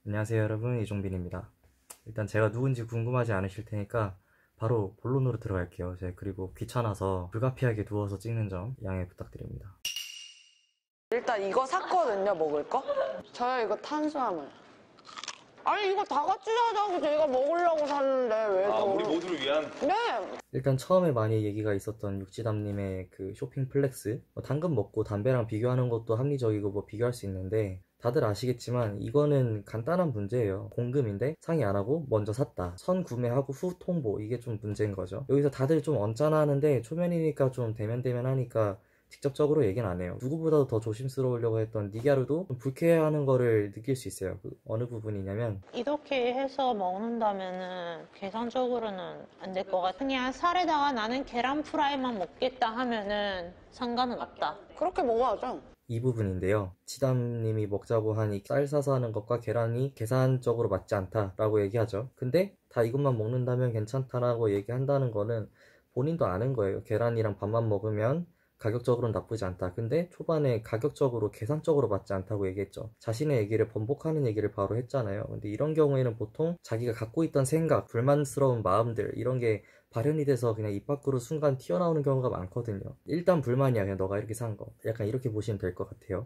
안녕하세요 여러분, 이종빈입니다. 일단 제가 누군지 궁금하지 않으실 테니까 바로 본론으로 들어갈게요. 제가 그리고 귀찮아서 불가피하게 누워서 찍는 점 양해 부탁드립니다. 일단 이거 샀거든요, 먹을 거. 저요, 이거 탄수화물. 아니, 이거 다 같이 사자고 저희가 먹으려고 샀는데, 왜 저... 우리 모두를 위한. 네! 일단 처음에 많이 얘기가 있었던 육지담님의 그 쇼핑 플렉스, 당근 먹고 담배랑 비교하는 것도 합리적이고 뭐 비교할 수 있는데, 다들 아시겠지만 이거는 간단한 문제예요. 공금인데 상의 안 하고 먼저 샀다, 선 구매하고 후 통보, 이게 좀 문제인 거죠. 여기서 다들 좀 언짢아하는데 초면이니까 좀 대면대면하니까 직접적으로 얘기는 안 해요. 누구보다도 더 조심스러우려고 했던 니갸루도 좀 불쾌해하는 거를 느낄 수 있어요. 그 어느 부분이냐면, 이렇게 해서 먹는다면은 계산적으로는 안 될 것 같아. 그냥 살에다가 나는 계란 프라이만 먹겠다 하면은 상관은 없다. 그렇게 먹어야죠. 이 부분인데요. 지담님이 먹자고 한 이 쌀 사서 하는 것과 계란이 계산적으로 맞지 않다라고 얘기하죠. 근데 다 이것만 먹는다면 괜찮다라고 얘기한다는 거는 본인도 아는 거예요. 계란이랑 밥만 먹으면 가격적으로는 나쁘지 않다. 근데 초반에 가격적으로 계산적으로 맞지 않다고 얘기했죠. 자신의 얘기를 번복하는 얘기를 바로 했잖아요. 근데 이런 경우에는 보통 자기가 갖고 있던 생각, 불만스러운 마음들, 이런 게 발현이 돼서 그냥 입 밖으로 순간 튀어나오는 경우가 많거든요. 일단 불만이야, 그냥 너가 이렇게 산 거. 약간 이렇게 보시면 될 것 같아요.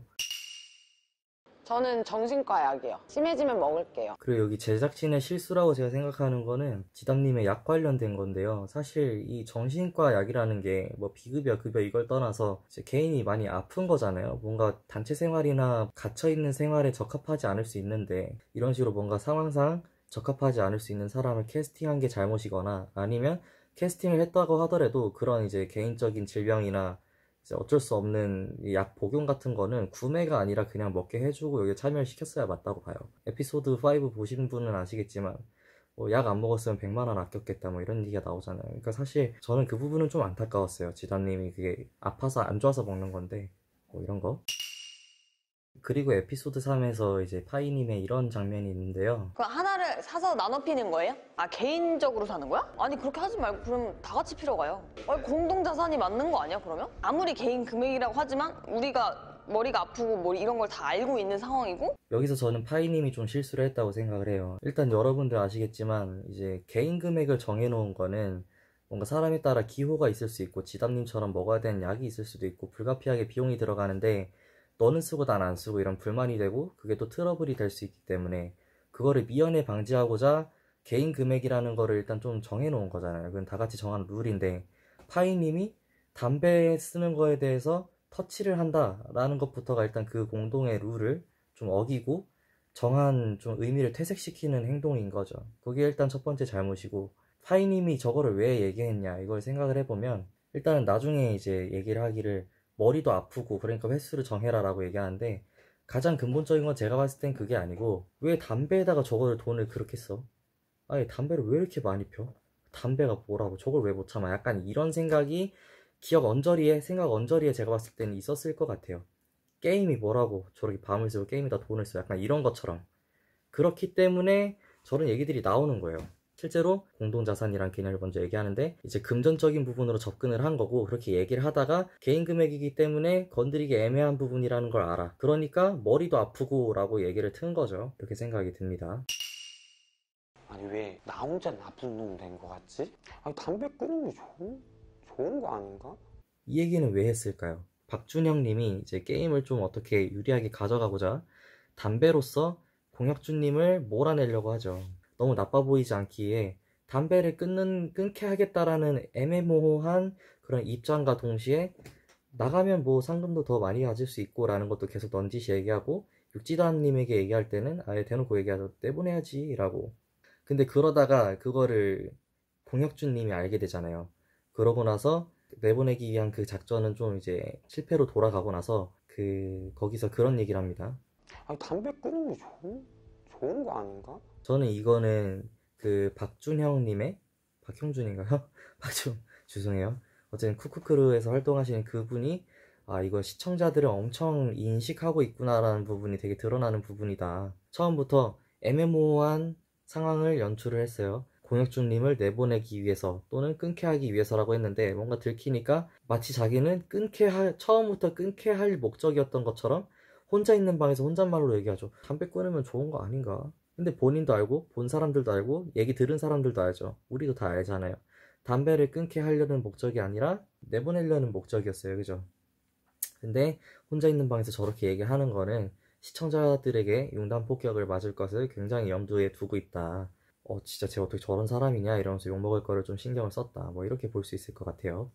저는 정신과 약이요. 심해지면 먹을게요. 그리고 여기 제작진의 실수라고 제가 생각하는 거는 지담님의 약 관련된 건데요. 사실 이 정신과 약이라는 게 뭐 비급여, 급여 이걸 떠나서 이제 개인이 많이 아픈 거잖아요. 뭔가 단체 생활이나 갇혀있는 생활에 적합하지 않을 수 있는데, 이런 식으로 뭔가 상황상 적합하지 않을 수 있는 사람을 캐스팅한 게 잘못이거나, 아니면 캐스팅을 했다고 하더라도 그런 이제 개인적인 질병이나 이제 어쩔 수 없는 이 약 복용 같은 거는 구매가 아니라 그냥 먹게 해주고 여기에 참여를 시켰어야 맞다고 봐요. 에피소드 5 보신 분은 아시겠지만 뭐 약 안 먹었으면 100만 원 아꼈겠다 뭐 이런 얘기가 나오잖아요. 그러니까 사실 저는 그 부분은 좀 안타까웠어요. 지단님이 그게 아파서 안 좋아서 먹는 건데 뭐 이런 거. 그리고 에피소드 3에서 이제 파이님의 이런 장면이 있는데요. 그 하나를 사서 나눠 피는 거예요? 아, 개인적으로 사는 거야? 아니, 그렇게 하지 말고 그럼 다 같이 피러 가요. 아니, 공동자산이 맞는 거 아니야, 그러면? 아무리 개인 금액이라고 하지만 우리가 머리가 아프고 뭐 이런 걸 다 알고 있는 상황이고. 여기서 저는 파이님이 좀 실수를 했다고 생각을 해요. 일단 여러분들 아시겠지만 이제 개인 금액을 정해놓은 거는 뭔가 사람에 따라 기호가 있을 수 있고 지담님처럼 먹어야 되는 약이 있을 수도 있고 불가피하게 비용이 들어가는데, 너는 쓰고 난 안 쓰고 이런 불만이 되고 그게 또 트러블이 될 수 있기 때문에 그거를 미연에 방지하고자 개인 금액이라는 거를 일단 좀 정해놓은 거잖아요. 그건 다 같이 정한 룰인데, 파이님이 담배 쓰는 거에 대해서 터치를 한다라는 것부터가 일단 그 공동의 룰을 좀 어기고 정한 좀 의미를 퇴색시키는 행동인 거죠. 그게 일단 첫 번째 잘못이고, 파이님이 저거를 왜 얘기했냐 이걸 생각을 해보면, 일단은 나중에 이제 얘기를 하기를 머리도 아프고 그러니까 횟수를 정해라 라고 얘기하는데, 가장 근본적인 건 제가 봤을 땐 그게 아니고, 왜 담배에다가 저거를 돈을 그렇게 써? 아니 담배를 왜 이렇게 많이 펴? 담배가 뭐라고 저걸 왜 못 참아? 약간 이런 생각이 생각 언저리에 제가 봤을 때는 있었을 것 같아요. 게임이 뭐라고 저렇게 밤을 새고 게임에다 돈을 써, 약간 이런 것처럼. 그렇기 때문에 저런 얘기들이 나오는 거예요. 실제로 공동자산이란 개념을 먼저 얘기하는데 이제 금전적인 부분으로 접근을 한 거고, 그렇게 얘기를 하다가 개인 금액이기 때문에 건드리기 애매한 부분이라는 걸 알아. 그러니까 머리도 아프고 라고 얘기를 튼 거죠. 이렇게 생각이 듭니다. 아니 왜 나 혼자 나쁜 놈 된 거 같지? 아니 담배 끊는 게 좋은 거 아닌가? 이 얘기는 왜 했을까요? 박준영 님이 이제 게임을 좀 어떻게 유리하게 가져가고자 담배로서 공혁준님을 몰아내려고 하죠. 너무 나빠 보이지 않기에 담배를 끊게 하겠다라는 애매모호한 그런 입장과 동시에 나가면 뭐 상금도 더 많이 가질 수 있고 라는 것도 계속 넌지시 얘기하고, 육지단님에게 얘기할 때는 아예 대놓고 얘기하죠. 내보내야지 라고. 근데 그러다가 그거를 공혁준님이 알게 되잖아요. 그러고 나서 내보내기 위한 그 작전은 좀 이제 실패로 돌아가고 나서 거기서 그런 얘기를 합니다. 아니 담배 끊는 게 좋은 거 아닌가? 저는 이거는 그 박준형님의, 박형준인가요? 죄송해요. 어쨌든 쿠쿠크루에서 활동하시는 그분이 아 이거 시청자들을 엄청 인식하고 있구나라는 부분이 되게 드러나는 부분이다. 처음부터 애매모호한 상황을 연출을 했어요. 공혁준님을 내보내기 위해서 또는 끊게 하기 위해서라고 했는데, 뭔가 들키니까 마치 자기는 처음부터 끊게 할 목적이었던 것처럼 혼자 있는 방에서 혼잣말로 얘기하죠. 담배 끊으면 좋은 거 아닌가? 근데 본인도 알고 본 사람들도 알고 얘기 들은 사람들도 알죠. 우리도 다 알잖아요. 담배를 끊게 하려는 목적이 아니라 내보내려는 목적이었어요. 그죠? 근데 혼자 있는 방에서 저렇게 얘기하는 거는 시청자들에게 융단 폭격을 맞을 것을 굉장히 염두에 두고 있다. 진짜 쟤 어떻게 저런 사람이냐 이러면서 욕먹을 거를 좀 신경을 썼다. 뭐 이렇게 볼 수 있을 것 같아요.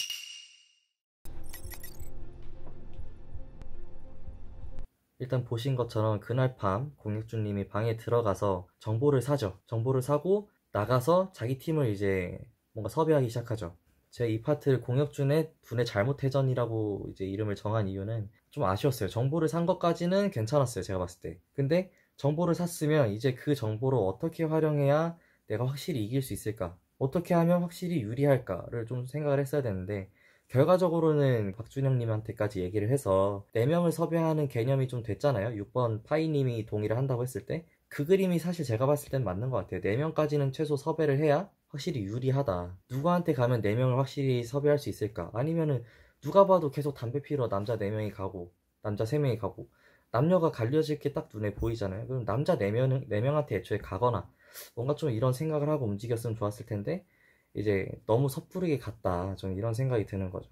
일단 보신 것처럼 그날 밤 공익주님이 방에 들어가서 정보를 사죠. 정보를 사고 나가서 자기 팀을 이제 뭔가 섭외하기 시작하죠. 제가 이 파트를 공혁준의 두뇌 잘못회전이라고 이제 이름을 정한 이유는 좀 아쉬웠어요. 정보를 산 것까지는 괜찮았어요. 제가 봤을 때. 근데 정보를 샀으면 이제 그 정보를 어떻게 활용해야 내가 확실히 이길 수 있을까? 어떻게 하면 확실히 유리할까를 좀 생각을 했어야 되는데 결과적으로는 박준영님한테까지 얘기를 해서 4명을 섭외하는 개념이 좀 됐잖아요. 6번 파이님이 동의를 한다고 했을 때 그 그림이 사실 제가 봤을 땐 맞는 것 같아요. 4명까지는 최소 섭외를 해야 확실히 유리하다. 누구한테 가면 4명을 확실히 섭외할 수 있을까? 아니면은 누가 봐도 계속 담배 피러 남자 4명이 가고 남자 3명이 가고 남녀가 갈려질 게 딱 눈에 보이잖아요. 그럼 남자 4명한테 애초에 가거나 뭔가 좀 이런 생각을 하고 움직였으면 좋았을 텐데 이제 너무 섣부르게 갔다. 좀 이런 생각이 드는 거죠.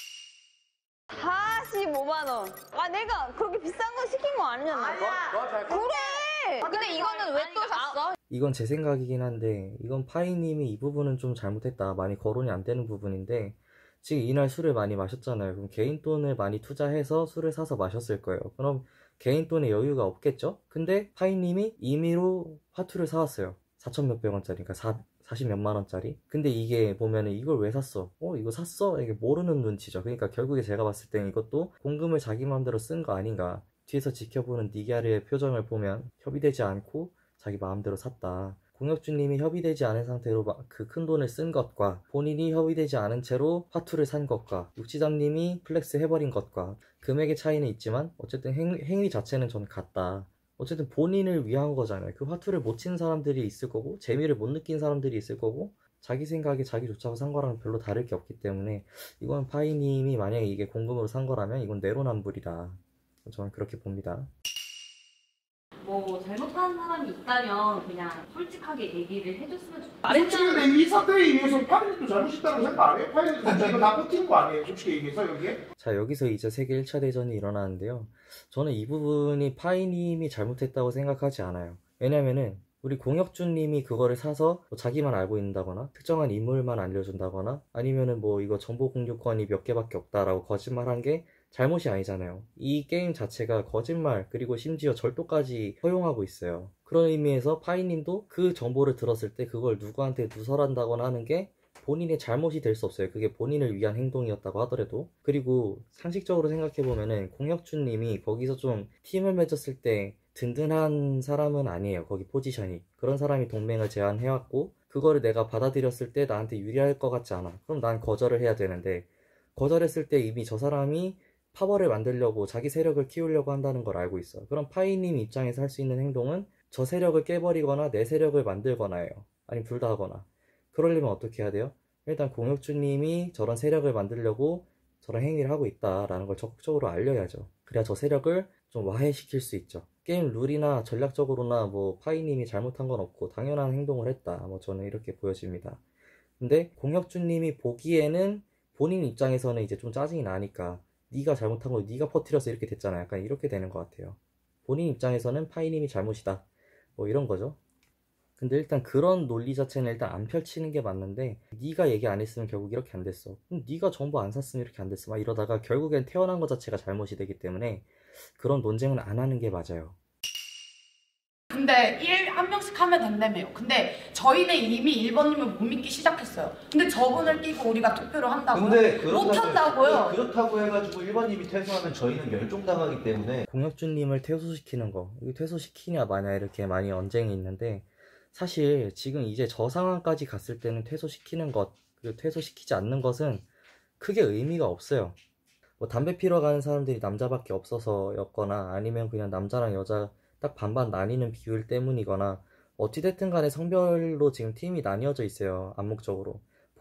45만 원. 아 내가 그렇게 비싼 거 시킨 거 아니잖아. 그래. 근데 이거는 왜 또 샀어? 이건 제 생각이긴 한데 이건 파이님이 이 부분은 좀 잘못했다. 많이 거론이 안 되는 부분인데 지금 이날 술을 많이 마셨잖아요. 그럼 개인 돈을 많이 투자해서 술을 사서 마셨을 거예요. 그럼 개인 돈에 여유가 없겠죠? 근데 파이님이 임의로 화투를 사왔어요. 4천 몇백 원짜리, 그러니까 40 몇만 원짜리. 근데 이게 보면은 이걸 왜 샀어? 이거 샀어? 이게 모르는 눈치죠. 그러니까 결국에 제가 봤을 땐 이것도 공금을 자기 마음대로 쓴 거 아닌가. 뒤에서 지켜보는 니갸르의 표정을 보면 협의되지 않고 자기 마음대로 샀다. 공혁주님이 협의되지 않은 상태로 그 큰 돈을 쓴 것과 본인이 협의되지 않은 채로 화투를 산 것과 육지담님이 플렉스 해버린 것과 금액의 차이는 있지만 어쨌든 행위 자체는 저는 같다. 어쨌든 본인을 위한 거잖아요. 그 화투를 못 친 사람들이 있을 거고 재미를 못 느낀 사람들이 있을 거고 자기 생각에 자기 좋자고 산 거랑 별로 다를 게 없기 때문에 이건 파이님이 만약에 이게 공금으로 산 거라면 이건 내로남불이다. 저는 그렇게 봅니다. 뭐 잘못한 사람이 있다면 그냥 솔직하게 얘기를 해줬으면 좋겠다. 솔직히 근데 이 사태에 의해서 파이님도 잘못했다고 생각 안 해요? 파이님도 진짜 이거 다 버틴 거 아니에요? 솔직히 얘기해서 여기에? 자, 여기서 이제 세계 1차 대전이 일어나는데요. 저는 이 부분이 파이님이 잘못했다고 생각하지 않아요. 왜냐면은 우리 공혁준님이 그거를 사서 뭐 자기만 알고 있다거나 특정한 인물만 알려준다거나 아니면은 뭐 이거 정보 공유권이 몇 개밖에 없다라고 거짓말한 게 잘못이 아니잖아요. 이 게임 자체가 거짓말 그리고 심지어 절도까지 허용하고 있어요. 그런 의미에서 파이님도 그 정보를 들었을 때 그걸 누구한테 누설한다거나 하는 게 본인의 잘못이 될 수 없어요. 그게 본인을 위한 행동이었다고 하더라도. 그리고 상식적으로 생각해보면은 공혁준님이 거기서 좀 팀을 맺었을 때 든든한 사람은 아니에요. 거기 포지션이. 그런 사람이 동맹을 제안해왔고 그거를 내가 받아들였을 때 나한테 유리할 것 같지 않아. 그럼 난 거절을 해야 되는데 거절했을 때 이미 저 사람이 파벌을 만들려고 자기 세력을 키우려고 한다는 걸 알고 있어. 그럼 파이님 입장에서 할 수 있는 행동은 저 세력을 깨버리거나 내 세력을 만들거나예요. 아니면 둘 다 하거나. 그러려면 어떻게 해야 돼요? 일단 공혁주님이 저런 세력을 만들려고 저런 행위를 하고 있다라는 걸 적극적으로 알려야죠. 그래야 저 세력을 좀 와해시킬 수 있죠. 게임 룰이나 전략적으로나 뭐 파이님이 잘못한 건 없고 당연한 행동을 했다. 뭐 저는 이렇게 보여집니다. 근데 공혁주님이 보기에는 본인 입장에서는 이제 좀 짜증이 나니까 네가 잘못한 거 네가 퍼뜨려서 이렇게 됐잖아. 약간 이렇게 되는 것 같아요. 본인 입장에서는 파이님이 잘못이다. 뭐 이런 거죠. 근데 일단 그런 논리 자체는 일단 안 펼치는 게 맞는데 네가 얘기 안 했으면 결국 이렇게 안 됐어. 그럼 네가 정보 안 샀으면 이렇게 안 됐어. 막 이러다가 결국엔 태어난 것 자체가 잘못이 되기 때문에 그런 논쟁은 안 하는 게 맞아요. 근데 한 명씩 하면 된다며요. 근데 저희는 이미 1번님을 못 믿기 시작했어요. 근데 저분을 끼고 우리가 투표를 한다고요? 근데 못 한다고요? 그렇다고 해가지고 1번님이 퇴소하면 저희는 멸종당하기 때문에 공혁준님을 퇴소시키는 거 이거 퇴소시키냐 마냐 이렇게 많이 언쟁이 있는데 사실 지금 이제 저 상황까지 갔을 때는 퇴소시키는 것 그리고 퇴소시키지 않는 것은 크게 의미가 없어요. 뭐 담배 피러 가는 사람들이 남자밖에 없어서였거나 아니면 그냥 남자랑 여자 딱 반반 나뉘는 비율 때문이거나 어찌됐든 간에 성별로 지금 팀이 나뉘어져 있어요. 암묵적으로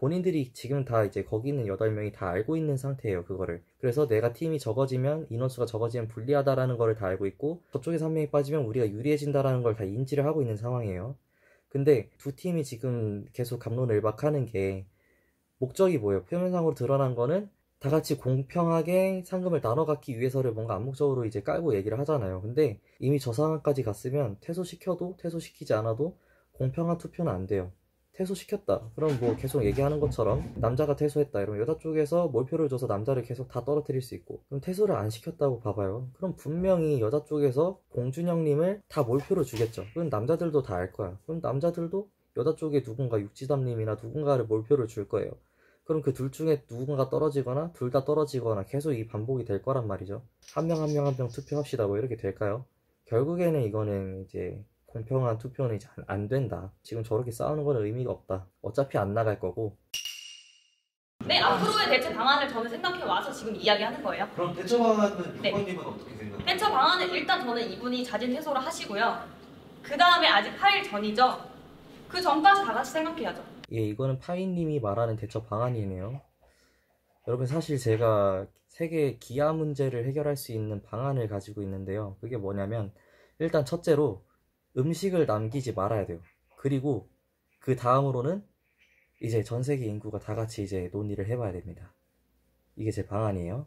본인들이 지금 다 이제 거기 있는 8명이 다 알고 있는 상태예요, 그거를. 그래서 내가 팀이 적어지면, 인원수가 적어지면 불리하다라는 거를 다 알고 있고, 저쪽에서 한 명이 빠지면 우리가 유리해진다라는 걸 다 인지를 하고 있는 상황이에요. 근데 두 팀이 지금 계속 갑론을박하는 게 목적이 뭐예요? 표면상으로 드러난 거는 다 같이 공평하게 상금을 나눠 갖기 위해서를 뭔가 암묵적으로 이제 깔고 얘기를 하잖아요. 근데 이미 저 상황까지 갔으면 퇴소시켜도 퇴소시키지 않아도 공평한 투표는 안 돼요. 퇴소시켰다. 그럼 뭐 계속 얘기하는 것처럼 남자가 퇴소했다. 이러면 여자 쪽에서 몰표를 줘서 남자를 계속 다 떨어뜨릴 수 있고, 그럼 퇴소를 안 시켰다고 봐봐요. 그럼 분명히 여자 쪽에서 공준영님을 다 몰표로 주겠죠. 그럼 남자들도 다 알 거야. 그럼 남자들도 여자 쪽에 누군가 육지담님이나 누군가를 몰표를 줄 거예요. 그럼 그 둘 중에 누군가 떨어지거나 둘 다 떨어지거나 계속 이 반복이 될 거란 말이죠. 한 명 한 명 한 명 투표합시다 뭐 이렇게 될까요? 결국에는 이거는 이제 공평한 투표는 이제 안 된다. 지금 저렇게 싸우는 거는 의미가 없다. 어차피 안 나갈 거고. 네, 앞으로의 대체 방안을 저는 생각해 와서 지금 이야기하는 거예요. 그럼 대처 방안은 네. 6번님은 어떻게 생각하세요? 대처 방안은 일단 저는 이분이 자진 퇴소를 하시고요. 그 다음에 아직 파일 전이죠. 그 전까지 다 같이 생각해야죠. 예, 이거는 파이님이 말하는 대처 방안이네요. 여러분, 사실 제가 세계 기아 문제를 해결할 수 있는 방안을 가지고 있는데요. 그게 뭐냐면, 일단 첫째로 음식을 남기지 말아야 돼요. 그리고 그 다음으로는 이제 전 세계 인구가 다 같이 이제 논의를 해봐야 됩니다. 이게 제 방안이에요.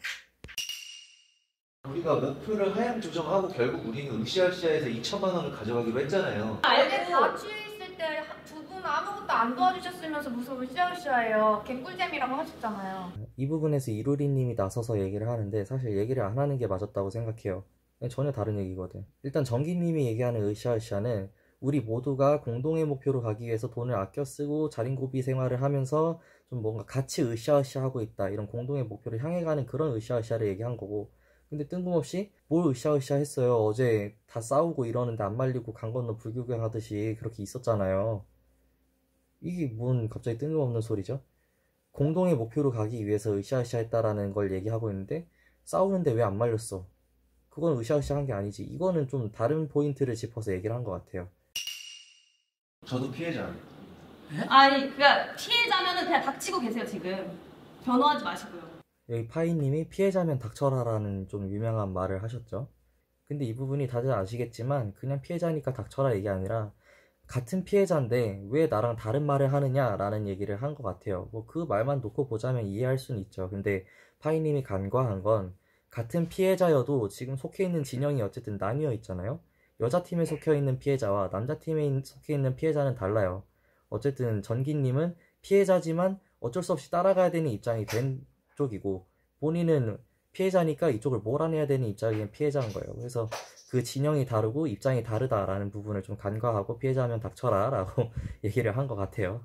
우리가 목표를 하향 조정하고 결국 우리는 으쌰으쌰해서 2천만 원을 가져가기로 했잖아요. 원래 같이 있을 때 두 분 아무것도 안 도와주셨으면서 무슨 으쌰으쌰해요. 개꿀잼이라고 하셨잖아요. 이 부분에서 이루리님이 나서서 얘기를 하는데 사실 얘기를 안 하는 게 맞았다고 생각해요. 전혀 다른 얘기거든. 일단 정기님이 얘기하는 으쌰으쌰는 우리 모두가 공동의 목표로 가기 위해서 돈을 아껴 쓰고 자린고비 생활을 하면서 좀 뭔가 같이 으쌰으쌰 하고 있다, 이런 공동의 목표를 향해 가는 그런 으쌰으쌰를 얘기한 거고, 근데 뜬금없이 뭘 으쌰으쌰 했어요. 어제 다 싸우고 이러는데 안 말리고 강 건너 불구경 하듯이 그렇게 있었잖아요. 이게 뭔 갑자기 뜬금없는 소리죠? 공동의 목표로 가기 위해서 으쌰으쌰 했다라는 걸 얘기하고 있는데 싸우는데 왜 안 말렸어? 그건 으쌰으쌰 한 게 아니지. 이거는 좀 다른 포인트를 짚어서 얘기를 한 것 같아요. 저도 피해자예요. 아니, 그러니까 피해자면은 그냥 닥치고 계세요, 지금. 변호하지 마시고요. 여기 파이님이 피해자면 닥쳐라라는 좀 유명한 말을 하셨죠. 근데 이 부분이 다들 아시겠지만 그냥 피해자니까 닥쳐라 얘기 아니라 같은 피해자인데 왜 나랑 다른 말을 하느냐라는 얘기를 한 것 같아요. 뭐 그 말만 놓고 보자면 이해할 수는 있죠. 근데 파이님이 간과한 건 같은 피해자여도 지금 속해 있는 진영이 어쨌든 나뉘어 있잖아요. 여자팀에 속해 있는 피해자와 남자팀에 속해 있는 피해자는 달라요. 어쨌든 전기님은 피해자지만 어쩔 수 없이 따라가야 되는 입장이 된 쪽이고, 본인은 피해자니까 이쪽을 몰아내야 되는 입장이 피해자인 거예요. 그래서 그 진영이 다르고 입장이 다르다라는 부분을 좀 간과하고 피해자면 닥쳐라 라고 얘기를 한 것 같아요.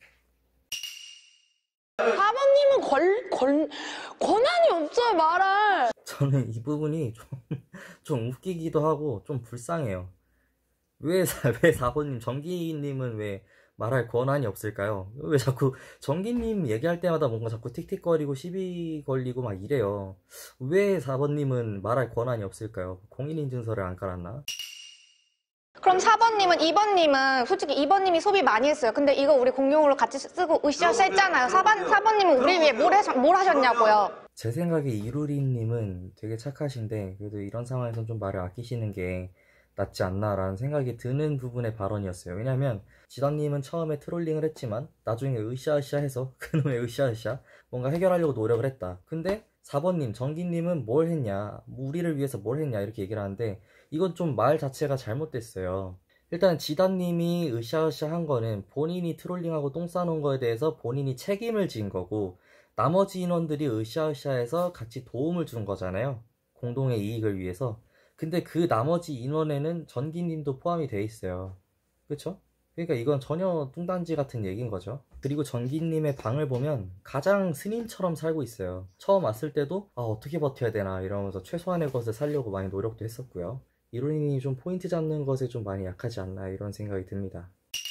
4번님은 권한이 없어요, 말할. 저는 이 부분이 좀 웃기기도 하고 좀 불쌍해요. 왜 4번님, 정기님은 왜 말할 권한이 없을까요? 왜 자꾸 정기님 얘기할 때마다 뭔가 자꾸 틱틱거리고 시비 걸리고 막 이래요. 왜 4번님은 말할 권한이 없을까요? 공인인증서를 안 깔았나? 그럼 4번님은 2번님은 솔직히 2번님이 소비 많이 했어요. 근데 이거 우리 공용으로 같이 쓰고 으쌰으쌰 했잖아요. 4번님은 우리 위해 뭘 하셨냐고요. 제 생각에 이루리님은 되게 착하신데 그래도 이런 상황에서 좀 말을 아끼시는 게 낫지 않나라는 생각이 드는 부분의 발언이었어요. 왜냐면 지단님은 처음에 트롤링을 했지만 나중에 으쌰으쌰 해서 그놈의 으쌰으쌰 뭔가 해결하려고 노력을 했다. 근데 4번님, 정기님은 뭘 했냐, 우리를 위해서 뭘 했냐 이렇게 얘기를 하는데 이건 좀 말 자체가 잘못됐어요. 일단 지단님이 으쌰으쌰 한 거는 본인이 트롤링하고 똥 싸놓은 거에 대해서 본인이 책임을 진 거고, 나머지 인원들이 으쌰으쌰해서 같이 도움을 준 거잖아요. 공동의 이익을 위해서. 근데 그 나머지 인원에는 전기님도 포함이 돼 있어요. 그쵸? 그러니까 이건 전혀 뚱딴지 같은 얘기인 거죠. 그리고 전기님의 방을 보면 가장 스님처럼 살고 있어요. 처음 왔을 때도 어떻게 버텨야 되나 이러면서 최소한의 것을 살려고 많이 노력도 했었고요. 이론이 좀 포인트 잡는 것에 좀 많이 약하지 않나 이런 생각이 듭니다.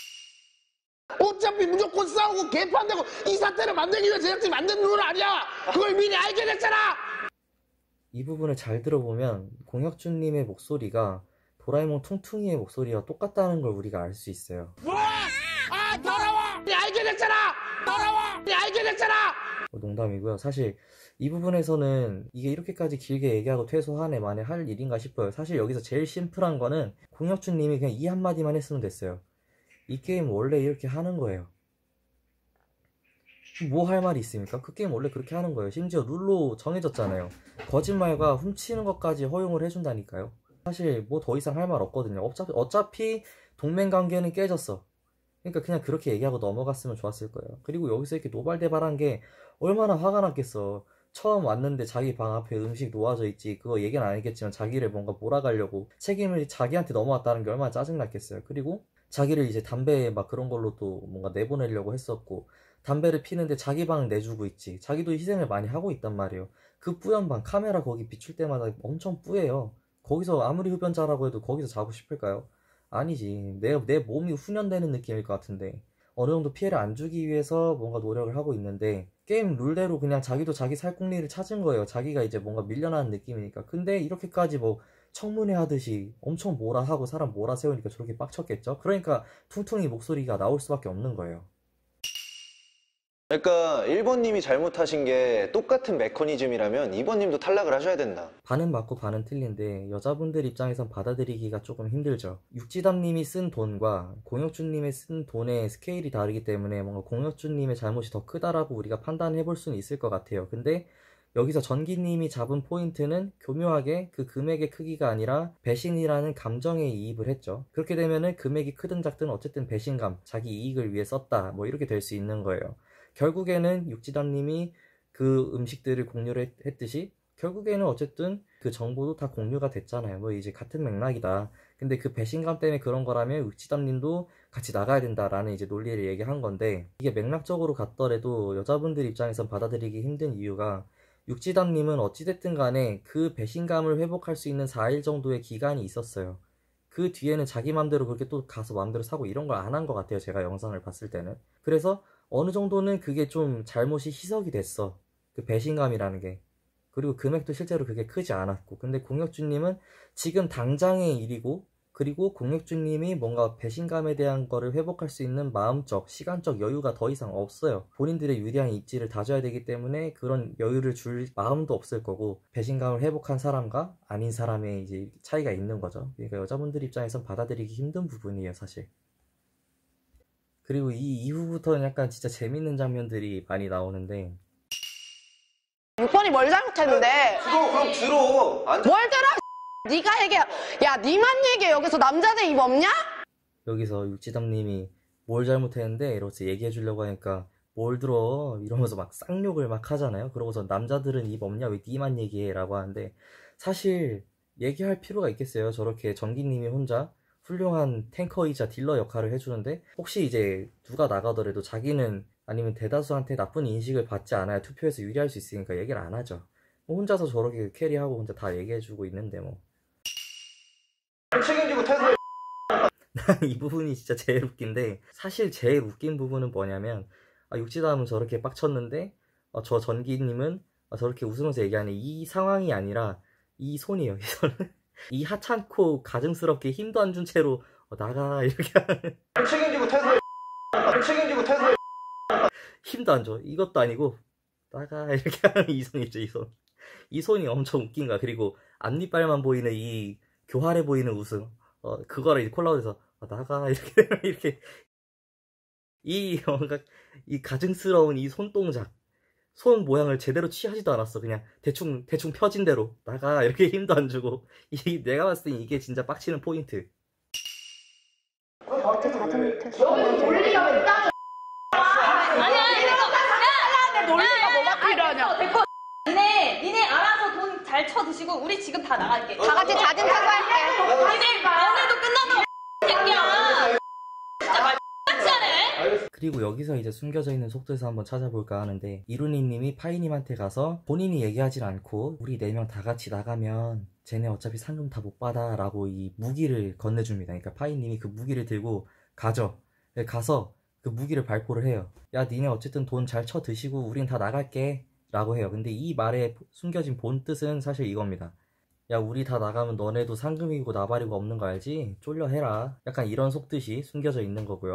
어차피 무조건 싸우고 개판되고 이 사태를 만들기 위해 제작진이 만든 룰 아니야. 그걸 미리 알게 됐잖아. 이 부분을 잘 들어보면 공혁준님의 목소리가 도라에몽 퉁퉁이의 목소리와 똑같다는 걸 우리가 알 수 있어요. 더러워! 알게 됐잖아! 돌아와! 알게 됐잖아! 농담이고요. 사실 이 부분에서는 이게 이렇게까지 길게 얘기하고 퇴소하네 만에 할 일인가 싶어요. 사실 여기서 제일 심플한 거는 공혁준님이 그냥 이 한마디만 했으면 됐어요. 이 게임 원래 이렇게 하는 거예요. 뭐 할 말이 있습니까? 그 게임 원래 그렇게 하는 거예요. 심지어 룰로 정해졌잖아요. 거짓말과 훔치는 것까지 허용을 해준다니까요. 사실 뭐 더 이상 할 말 없거든요. 어차피 동맹관계는 깨졌어. 그러니까 그냥 그렇게 얘기하고 넘어갔으면 좋았을 거예요. 그리고 여기서 이렇게 노발대발한 게 얼마나 화가 났겠어. 처음 왔는데 자기 방 앞에 음식 놓아져 있지. 그거 얘기는 안 했겠지만 자기를 뭔가 몰아가려고 책임을 자기한테 넘어왔다는 게 얼마나 짜증났겠어요. 그리고 자기를 이제 담배 막 그런 걸로 또 뭔가 내보내려고 했었고, 담배를 피는데 자기 방 내주고 있지. 자기도 희생을 많이 하고 있단 말이에요. 그 뿌연 방 카메라 거기 비출 때마다 엄청 뿌예요. 거기서 아무리 흡연자라고 해도 거기서 자고 싶을까요? 아니지. 내 몸이 훈련되는 느낌일 것 같은데, 어느 정도 피해를 안 주기 위해서 뭔가 노력을 하고 있는데 게임 룰대로 그냥 자기도 자기 살궁리를 찾은 거예요. 자기가 이제 뭔가 밀려나는 느낌이니까. 근데 이렇게까지 뭐 청문회 하듯이 엄청 뭐라 하고 사람 몰아세우니까 저렇게 빡쳤겠죠. 그러니까 퉁퉁이 목소리가 나올 수밖에 없는 거예요. 그러니까 1번님이 잘못하신 게 똑같은 메커니즘이라면 2번님도 탈락을 하셔야 된다. 반은 맞고 반은 틀린데 여자분들 입장에선 받아들이기가 조금 힘들죠. 육지담님이 쓴 돈과 공혁준님이 쓴 돈의 스케일이 다르기 때문에 뭔가 공혁준님의 잘못이 더 크다라고 우리가 판단해 볼 수는 있을 것 같아요. 근데 여기서 전기님이 잡은 포인트는 교묘하게 그 금액의 크기가 아니라 배신이라는 감정에 이입을 했죠. 그렇게 되면은 금액이 크든 작든 어쨌든 배신감, 자기 이익을 위해 썼다, 뭐 이렇게 될 수 있는 거예요. 결국에는 육지담님이 그 음식들을 공유를 했듯이 결국에는 어쨌든 그 정보도 다 공유가 됐잖아요. 뭐 이제 같은 맥락이다. 근데 그 배신감 때문에 그런 거라면 육지담님도 같이 나가야 된다라는 이제 논리를 얘기한 건데, 이게 맥락적으로 갔더라도 여자분들 입장에선 받아들이기 힘든 이유가, 육지담님은 어찌됐든 간에 그 배신감을 회복할 수 있는 4일 정도의 기간이 있었어요. 그 뒤에는 자기 맘대로 그렇게 또 가서 맘대로 사고 이런 걸 안 한 것 같아요. 제가 영상을 봤을 때는. 그래서 어느 정도는 그게 좀 잘못이 희석이 됐어. 그 배신감이라는 게. 그리고 금액도 실제로 그게 크지 않았고. 근데 공혁준님은 지금 당장의 일이고, 그리고 공혁준님이 뭔가 배신감에 대한 거를 회복할 수 있는 마음적, 시간적 여유가 더 이상 없어요. 본인들의 유리한 입지를 다져야 되기 때문에 그런 여유를 줄 마음도 없을 거고, 배신감을 회복한 사람과 아닌 사람의 이제 차이가 있는 거죠. 그러니까 여자분들 입장에선 받아들이기 힘든 부분이에요, 사실. 그리고 이 이후부터는 약간 진짜 재밌는 장면들이 많이 나오는데, 6번이 뭘 잘못했는데? 그럼 들어. 뭘 들어? 네가 얘기해. 야, 니만 얘기해. 여기서 남자들 입 없냐? 여기서 육지담님이 뭘 잘못했는데 이러면서 얘기해 주려고 하니까 뭘 들어 이러면서 막 쌍욕을 막 하잖아요. 그러고서 남자들은 입 없냐, 왜 니만 얘기해 라고 하는데, 사실 얘기할 필요가 있겠어요. 저렇게 전기님이 혼자 훌륭한 탱커이자 딜러 역할을 해주는데, 혹시 이제 누가 나가더라도 자기는 아니면 대다수한테 나쁜 인식을 받지 않아야 투표에서 유리할 수 있으니까 얘기를 안 하죠. 뭐 혼자서 저렇게 캐리하고 혼자 다 얘기해주고 있는데 뭐. 책임지고 퇴소해. 이 부분이 진짜 제일 웃긴데, 사실 제일 웃긴 부분은 뭐냐면, 육지담은 저렇게 빡쳤는데 저 전기님은 저렇게 웃으면서 얘기하는 이 상황이 아니라 이 손이에요. 이 손은 이 하찮고 가증스럽게 힘도 안 준 채로 나가 이렇게 하는. 책임지고 퇴소해. 책임지고 퇴소해. 힘도 안 줘. 이것도 아니고 나가 이렇게 하는 이 손이죠. 이 손. 이 손이 엄청 웃긴 거야. 그리고 앞니빨만 보이는 이 교활해 보이는 웃음, 그거를 이제 콜라보해서 나가 이렇게 이 뭔가 이 가증스러운 이 손동작, 손 모양을 제대로 취하지도 않았어. 그냥 대충 펴진 대로 나가 이렇게 힘도 안 주고. 이 내가 봤을 땐 이게 진짜 빡치는 포인트. 니네 알아서 돈 잘 쳐드시고 우리 지금 다 나갈게. 다 같이 자진 퇴소할게. 니네 너네도 끝나서 새끼야. 진짜 말 같이 하네. 그리고 여기서 이제 숨겨져 있는 속도에서 한번 찾아볼까 하는데, 이루니님이 파이님한테 가서 본인이 얘기하진 않고 우리 4명 다 같이 나가면 쟤네 어차피 상금 다 못 받아 라고 이 무기를 건네줍니다. 그러니까 파이님이 그 무기를 들고 가죠. 가서 그 무기를 발포를 해요. 야, 니네 어쨌든 돈 잘 쳐 드시고 우린 다 나갈게 라고 해요. 근데 이 말에 숨겨진 본 뜻은 사실 이겁니다. 야, 우리 다 나가면 너네도 상금이고 나발이고 없는 거 알지? 쫄려 해라. 약간 이런 속뜻이 숨겨져 있는 거고요.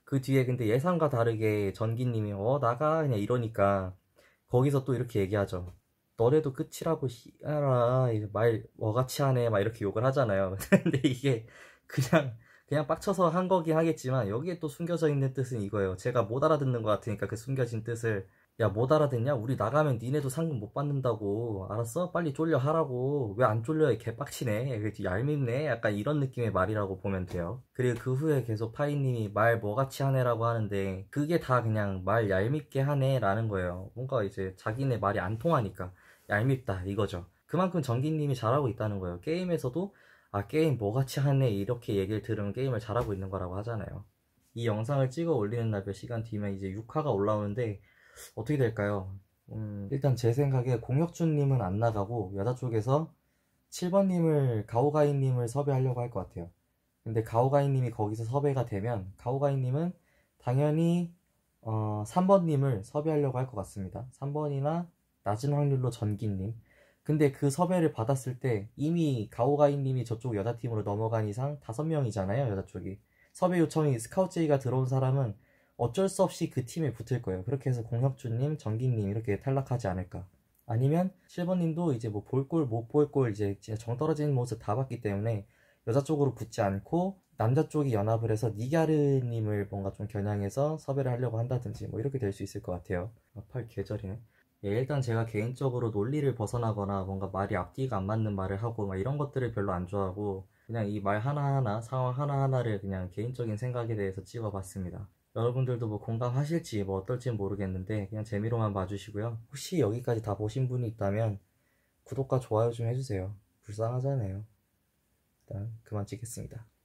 그 뒤에 근데 예상과 다르게 전기님이 나가 그냥 이러니까 거기서 또 이렇게 얘기하죠. 너네도 끝이라고 씨알아 말 뭐같이 하네 막 이렇게 욕을 하잖아요. 근데 이게 그냥 빡쳐서 한 거긴 하겠지만 여기에 또 숨겨져 있는 뜻은 이거예요. 제가 못 알아듣는 것 같으니까 그 숨겨진 뜻을 야 못 알아듣냐? 우리 나가면 니네도 상금 못 받는다고. 알았어? 빨리 쫄려 하라고. 왜 안 쫄려? 개빡치네. 얄밉네. 약간 이런 느낌의 말이라고 보면 돼요. 그리고 그 후에 계속 파이님이 말 뭐같이 하네라고 하는데 그게 다 그냥 말 얄밉게 하네 라는 거예요. 뭔가 이제 자기네 말이 안 통하니까 얄밉다 이거죠. 그만큼 전기님이 잘하고 있다는 거예요. 게임에서도 게임 뭐같이 하네 이렇게 얘기를 들으면 게임을 잘하고 있는 거라고 하잖아요. 이 영상을 찍어 올리는 날 몇 시간 뒤면 이제 6화가 올라오는데 어떻게 될까요? 일단 제 생각에 공혁준님은 안 나가고 여자 쪽에서 7번님을 가오가이님을 섭외하려고 할 것 같아요. 근데 가오가이님이 거기서 섭외가 되면 가오가이님은 당연히 3번님을 섭외하려고 할 것 같습니다. 3번이나 낮은 확률로 전기님. 근데 그 섭외를 받았을 때 이미 가오가이님이 저쪽 여자팀으로 넘어간 이상 5명이잖아요, 여자 쪽이. 섭외 요청이 스카우트제이가 들어온 사람은 어쩔 수 없이 그 팀에 붙을 거예요. 그렇게 해서 공혁준님, 전기님 이렇게 탈락하지 않을까. 아니면 7번님도 이제 뭐 볼 꼴 못 볼 꼴 이제 진짜 정 떨어지는 모습 다 봤기 때문에 여자 쪽으로 붙지 않고 남자 쪽이 연합을 해서 니갸르님을 뭔가 좀 겨냥해서 섭외를 하려고 한다든지 뭐 이렇게 될 수 있을 것 같아요. 팔 계절이네. 일단 제가 개인적으로 논리를 벗어나거나 뭔가 말이 앞뒤가 안 맞는 말을 하고 막 이런 것들을 별로 안 좋아하고 그냥 이 말 하나하나 상황 하나하나를 그냥 개인적인 생각에 대해서 찍어봤습니다. 여러분들도 뭐 공감하실지 뭐 어떨지는 모르겠는데 그냥 재미로만 봐주시고요. 혹시 여기까지 다 보신 분이 있다면 구독과 좋아요 좀 해주세요. 불쌍하잖아요. 일단 그만 찍겠습니다.